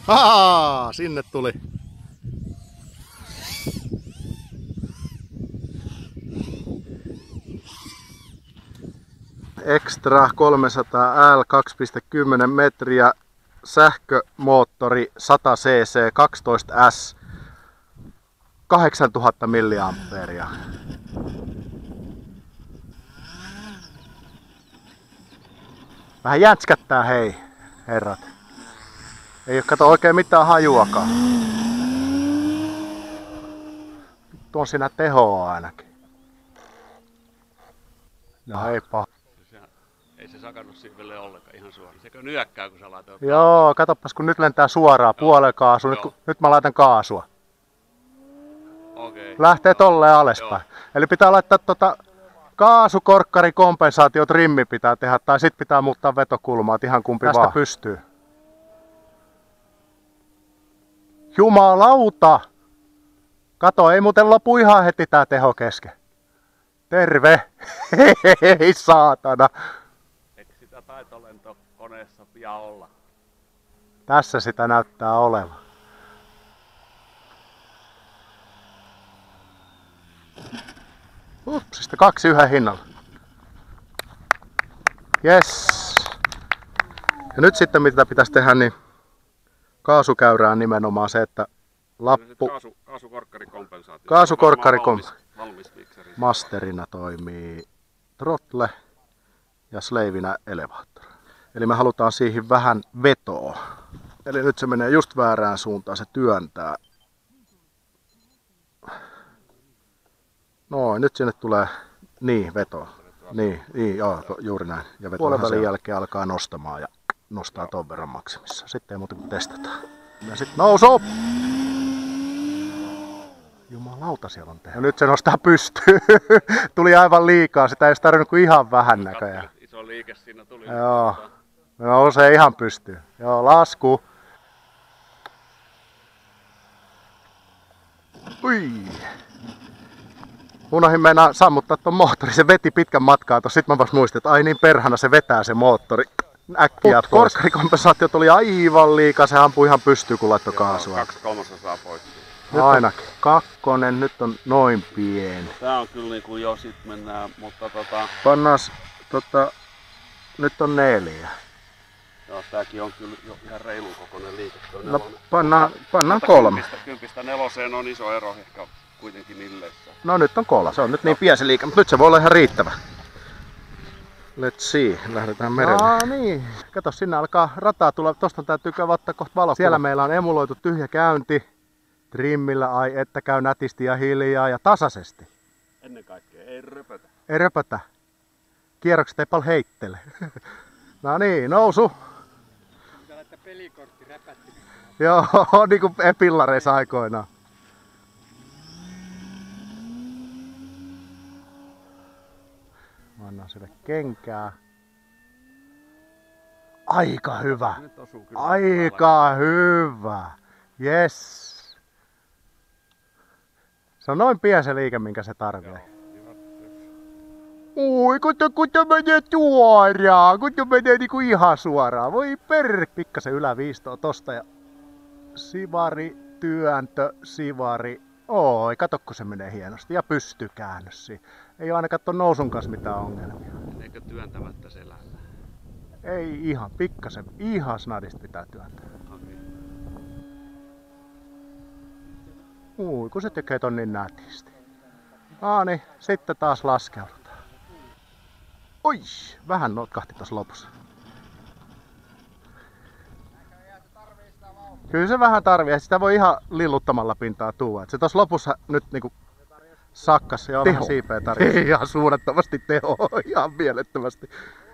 Sinne tuli. Extra 300L 2,10 metriä, sähkömoottori 100 cc 12S 8000 milliampeeria. Vähän jätskättää hei, herrat. Ei oo kato oikein mitään hajuakaan. Tuon siinä tehoa ainakin. No ei paha. Ei se sakannut siivelle ollenkaan ihan suoraan. Sekö nyökkää kun sä laitoit? Joo, katoppas kun nyt lentää suoraan puolen kaasu. Nyt mä laitan kaasua. Okei. Lähtee tolleen alaspäin. Eli pitää laittaa kaasukorkkari kompensaatio trimmi pitää tehdä. Tai sit pitää muuttaa vetokulmaa, että ihan kumpi tästä vaan pystyy. Jumalauta! Kato, ei muuten lopu ihan heti tää teho kesken. Terve! Hei saatana! Eikö sitä taitolentokoneessa pian olla? Tässä sitä näyttää olevan. Upsista 2 yhden hinnalla. Yes! Ja nyt sitten mitä pitäisi tehdä, niin kaasukäyrään nimenomaan se, että lappu... Kaasukorkkari masterina toimii throttle ja slavinä elevaattori. Eli me halutaan siihen vähän vetoa. Eli nyt se menee just väärään suuntaan, se työntää. Noin, nyt sinne tulee vetoa. Niin, joo, juuri näin. Ja puolen välin jälkeen alkaa nostamaan ja nostaa ton verran maksimissa. Sitten ei muuta kuin testataan. Ja sit nousu! Jumalauta siellä on tehty. Ja nyt se nostaa pystyyn. Tuli aivan liikaa, sitä ei olisi tarvinnut kuin ihan vähän näköjään. Iso liike siinä tuli. Joo, nousee ihan pystyyn. Joo, lasku. Ui. Unohdin meinaa sammuttaa ton moottori, se veti pitkän matkaa tossa. Sit mä vasta muistin, että ai niin perhana se vetää se moottori äkkiä pois. Korkkarikompensaatio tuli aivan liikaa, se ampui ihan pystyyn kun laittoi kaasua. 2/3 pois. Ainakin. Kakkonen, nyt on noin pieni. Tää on kyllä niinku jo sit mennään, mutta Pannas nyt on 4. Joo, tääkin on kyllä jo ihan reilun kokoinen liike. No pannaan 3. 10-4 on iso ero ehkä kuitenkin nilleissä. No nyt on 3, se on nyt niin pieni se liike, mutta nyt se voi olla ihan riittävä. Let's see, lähdetään merelle. Niin, kato sinne alkaa rataa tulla, tosta täytyy käydä ottaa kohta valokuva. Siellä meillä on emuloitu tyhjä käynti. Trimmillä, ai että käy nätisti ja hiljaa ja tasaisesti. Ennen kaikkea, ei röpötä. Ei röpötä. Kierrokset ei paljon heittele. No niin, nousu. Pitää laittaa pelikortti räpätti. Joo, niinku pillareissa aikoinaan. Mä annan sille kenkää. Aika hyvä. Aika hyvä. Yes. Se on noin pieni se liike, minkä se tarvitsee. Ui, kun menee suoraan, kun menee niinku ihan suoraan. Voi pikkasen yläviistoa tosta ja sivari, työntö, sivari. Oi, kato kun se menee hienosti ja pystykäännös siinä. Ei oo ainakaan ton nousun kanssa mitään ongelmia. Eikö työntämättä selällä? Ei ihan, pikkasen, ihan snadista pitää työntää. Okay. Ui, kun se tekee ton niin nätisti. Niin, sitten taas laskeudutaan. Oi, vähän notkahti tossa lopussa. Kyllä se vähän tarvii, sitä voi ihan lilluttamalla pintaa tuua. Se tossa lopussa nyt niinku sakkas, joo vähän siipeä tarvii. Ihan suunnattomasti teho, ihan mielettömästi.